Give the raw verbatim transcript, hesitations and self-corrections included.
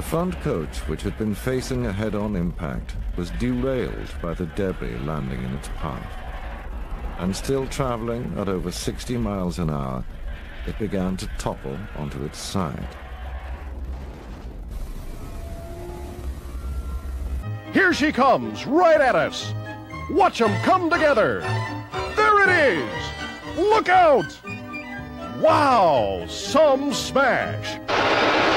front coach, which had been facing a head-on impact, was derailed by the debris landing in its path. And still traveling at over sixty miles an hour, it began to topple onto its side. Here she comes, right at us. Watch them come together. There it is. Look out! Wow, some smash.